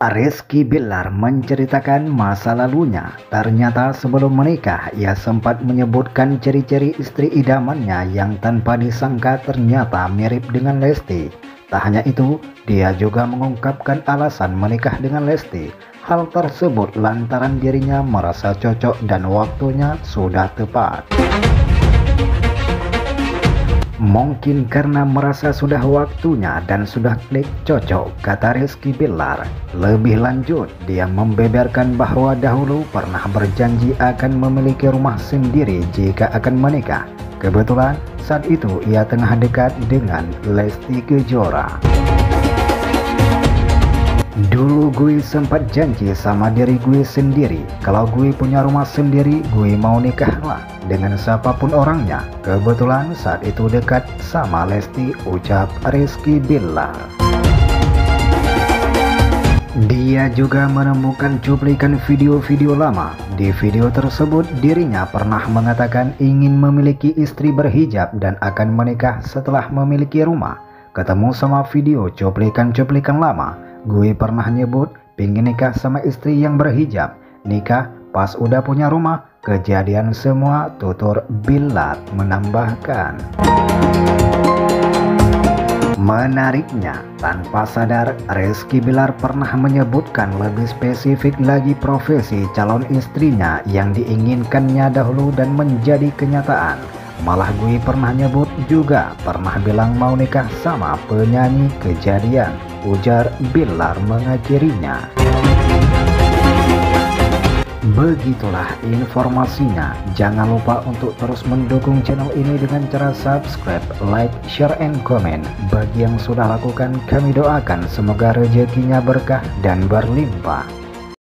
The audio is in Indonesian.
Rizky Bilar menceritakan masa lalunya. Ternyata sebelum menikah, ia sempat menyebutkan ciri-ciri istri idamannya yang tanpa disangka ternyata mirip dengan Lesti. Tak hanya itu, dia juga mengungkapkan alasan menikah dengan Lesti. Hal tersebut lantaran dirinya merasa cocok dan waktunya sudah tepat. Mungkin karena merasa sudah waktunya dan sudah klik cocok, kata Rizky Bilar. Lebih lanjut, dia membeberkan bahwa dahulu pernah berjanji akan memiliki rumah sendiri jika akan menikah. Kebetulan saat itu ia tengah dekat dengan Lesti Kejora. Dulu gue sempat janji sama diri gue sendiri, kalau gue punya rumah sendiri, gue mau nikah lah dengan siapapun orangnya. Kebetulan saat itu dekat sama Lesti, ucap Rizky Bilar. Dia juga menemukan cuplikan video-video lama. Di video tersebut dirinya pernah mengatakan ingin memiliki istri berhijab dan akan menikah setelah memiliki rumah. Ketemu sama video cuplikan-cuplikan lama, gue pernah nyebut pingin nikah sama istri yang berhijab. Nikah pas udah punya rumah, kejadian semua, tutur Bilar menambahkan. Menariknya, tanpa sadar Rizky Bilar pernah menyebutkan lebih spesifik lagi profesi calon istrinya yang diinginkannya dahulu dan menjadi kenyataan. Malah gue pernah nyebut juga pernah bilang mau nikah sama penyanyi kejadian, ujar Bilar mengakhirinya. Begitulah informasinya. Jangan lupa untuk terus mendukung channel ini dengan cara subscribe, like, share, and comment. Bagi yang sudah lakukan, kami doakan semoga rezekinya berkah dan berlimpah.